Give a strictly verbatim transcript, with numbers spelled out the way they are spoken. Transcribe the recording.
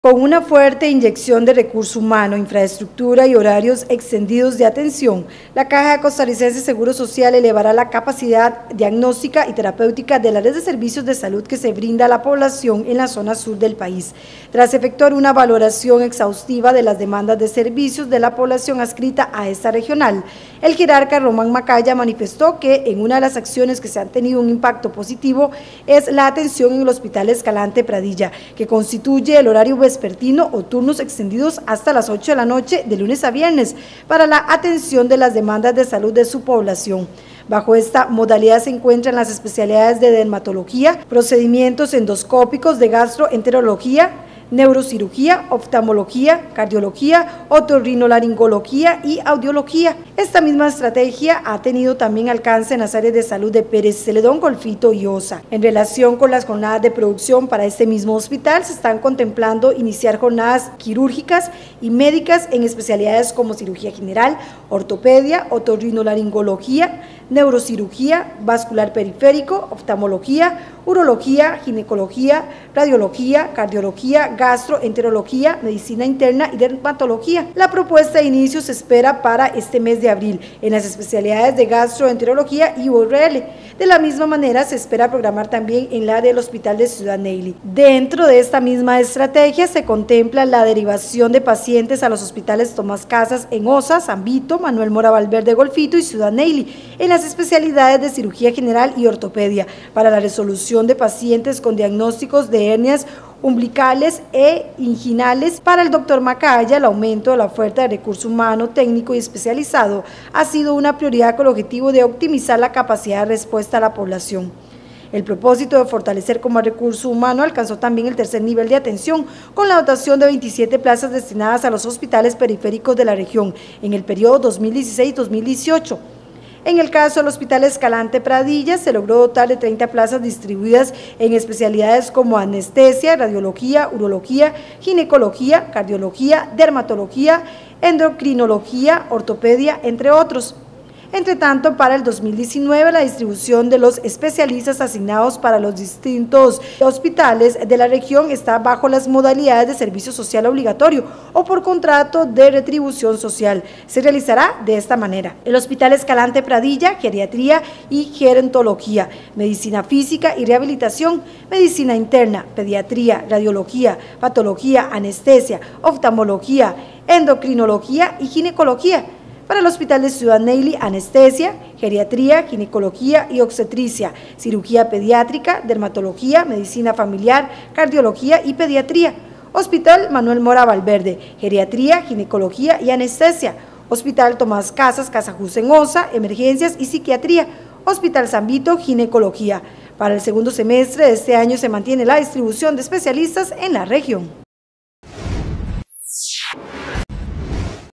Con una fuerte inyección de recurso humano, infraestructura y horarios extendidos de atención, la Caja Costarricense de Seguro Social elevará la capacidad diagnóstica y terapéutica de la red de servicios de salud que se brinda a la población en la zona sur del país. Tras efectuar una valoración exhaustiva de las demandas de servicios de la población adscrita a esta regional, el jerarca Román Macaya manifestó que en una de las acciones que se han tenido un impacto positivo es la atención en el Hospital Escalante Pradilla, que constituye el horario vespertino o turnos extendidos hasta las ocho de la noche de lunes a viernes para la atención de las demandas de salud de su población. Bajo esta modalidad se encuentran las especialidades de dermatología, procedimientos endoscópicos, de gastroenterología, neurocirugía, oftalmología, cardiología, otorrinolaringología y audiología. Esta misma estrategia ha tenido también alcance en las áreas de salud de Pérez Celedón, Golfito y Osa. En relación con las jornadas de producción para este mismo hospital, se están contemplando iniciar jornadas quirúrgicas y médicas en especialidades como cirugía general, ortopedia, otorrinolaringología, neurocirugía, vascular periférico, oftalmología, urología, ginecología, radiología, cardiología, gastroenterología, medicina interna y dermatología. La propuesta de inicio se espera para este mes de abril en las especialidades de gastroenterología y U R L. De la misma manera se espera programar también en la del Hospital de Ciudad Neyli. Dentro de esta misma estrategia se contempla la derivación de pacientes a los hospitales Tomás Casas en Osa, San Vito, Manuel Mora Valverde, Golfito y Ciudad Neyli, en las especialidades de cirugía general y ortopedia para la resolución de pacientes con diagnósticos de hernias umbilicales e inguinales. Para el doctor Macaya, el aumento de la oferta de recurso humano, técnico y especializado ha sido una prioridad con el objetivo de optimizar la capacidad de respuesta a la población. El propósito de fortalecer como recurso humano alcanzó también el tercer nivel de atención, con la dotación de veintisiete plazas destinadas a los hospitales periféricos de la región en el periodo dos mil dieciséis a dos mil dieciocho. En el caso del Hospital Escalante Pradilla, se logró dotar de treinta plazas distribuidas en especialidades como anestesia, radiología, urología, ginecología, cardiología, dermatología, endocrinología, ortopedia, entre otros. Entre tanto, para el dos mil diecinueve, la distribución de los especialistas asignados para los distintos hospitales de la región está bajo las modalidades de servicio social obligatorio o por contrato de retribución social. Se realizará de esta manera: el Hospital Escalante Pradilla, geriatría y gerontología, medicina física y rehabilitación, medicina interna, pediatría, radiología, patología, anestesia, oftalmología, endocrinología y ginecología. Para el Hospital de Ciudad Neyli, anestesia, geriatría, ginecología y obstetricia, cirugía pediátrica, dermatología, medicina familiar, cardiología y pediatría. Hospital Manuel Mora Valverde, geriatría, ginecología y anestesia. Hospital Tomás Casas, Casajús en Osa, emergencias y psiquiatría. Hospital San Vito, ginecología. Para el segundo semestre de este año se mantiene la distribución de especialistas en la región.